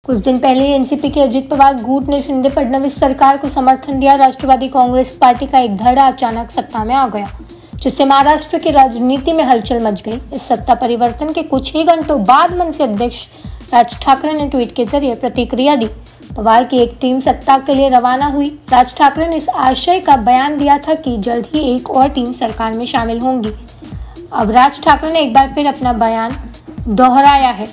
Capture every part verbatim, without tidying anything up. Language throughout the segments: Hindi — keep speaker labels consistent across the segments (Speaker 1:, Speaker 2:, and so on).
Speaker 1: कुछ दिन पहले एनसीपी के अजित पवार गुट ने शिंदे फडणवीस सरकार को समर्थन दिया। राष्ट्रवादी कांग्रेस पार्टी का एक धड़ा अचानक सत्ता में आ गया, जिससे महाराष्ट्र की राजनीति में हलचल मच गई। इस सत्ता परिवर्तन के कुछ ही घंटों बाद मनसे अध्यक्ष राज ठाकरे ने ट्वीट के जरिए प्रतिक्रिया दी। पवार की एक टीम सत्ता के लिए रवाना हुई। राज ठाकरे ने इस आशय का बयान दिया था कि जल्द ही एक और टीम सरकार में शामिल होंगी। अब राज ठाकरे ने एक बार फिर अपना बयान दोहराया है।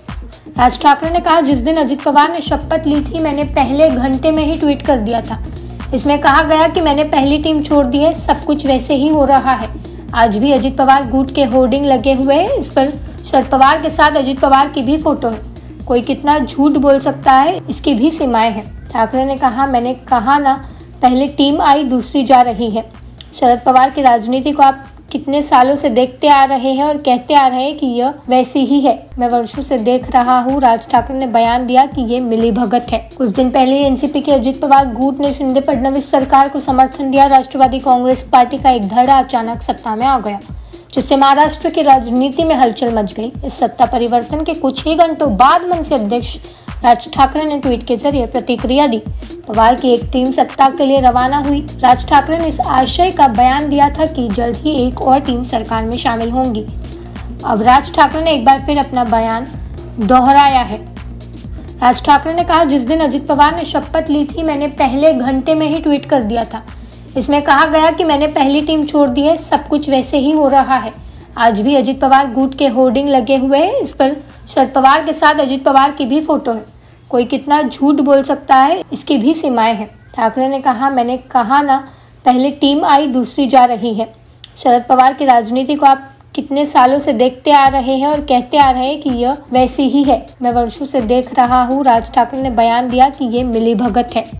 Speaker 1: राज ठाकरे ने कहा, जिस दिन अजित पवार ने शपथ ली थी, मैंने पहले घंटे में ही ट्वीट कर दिया था। इसमें कहा गया कि मैंने पहली टीम छोड़ दी है, सब कुछ वैसे ही हो रहा है। आज भी अजित पवार गुट के होर्डिंग लगे हुए हैं। इस पर शरद पवार के साथ अजित पवार की भी फोटो है। कोई कितना झूठ बोल सकता है, इसकी भी सीमाएं हैं। ठाकरे ने कहा, मैंने कहा ना, पहले टीम आई, दूसरी जा रही है। शरद पवार की राजनीति को आप कितने सालों से देखते आ रहे हैं और कहते आ रहे हैं कि यह वैसी ही है। मैं वर्षों से देख रहा हूँ। राज ठाकरे ने बयान दिया कि ये मिलीभगत है। कुछ दिन पहले एनसीपी के अजित पवार गुट ने शिंदे फडणवीस सरकार को समर्थन दिया। राष्ट्रवादी कांग्रेस पार्टी का एक धड़ा अचानक सत्ता में आ गया, जिससे महाराष्ट्र की राजनीति में हलचल मच गई। इस सत्ता परिवर्तन के कुछ ही घंटों बाद मनसे अध्यक्ष राज ठाकरे ने ट्वीट के जरिए प्रतिक्रिया दी। पवार की एक टीम सत्ता के लिए रवाना हुई। राज ठाकरे ने इस आशय का बयान दिया था कि जल्द ही एक और टीम सरकार में शामिल होंगी। अब राज ठाकरे ने एक बार फिर अपना बयान दोहराया है। राज ठाकरे ने कहा, जिस दिन अजित पवार ने शपथ ली थी, मैंने पहले घंटे में ही ट्वीट कर दिया था। इसमें कहा गया कि मैंने पहली टीम छोड़ दी है, सब कुछ वैसे ही हो रहा है। आज भी अजित पवार गुट के होर्डिंग लगे हुए हैं। इस पर शरद पवार के साथ अजित पवार की भी फोटो है। कोई कितना झूठ बोल सकता है, इसकी भी सीमाएं हैं। ठाकरे ने कहा, मैंने कहा ना, पहले टीम आई, दूसरी जा रही है। शरद पवार की राजनीति को आप कितने सालों से देखते आ रहे हैं और कहते आ रहे हैं कि यह वैसी ही है। मैं वर्षों से देख रहा हूँ। राज ठाकरे ने बयान दिया कि ये मिलीभगत है।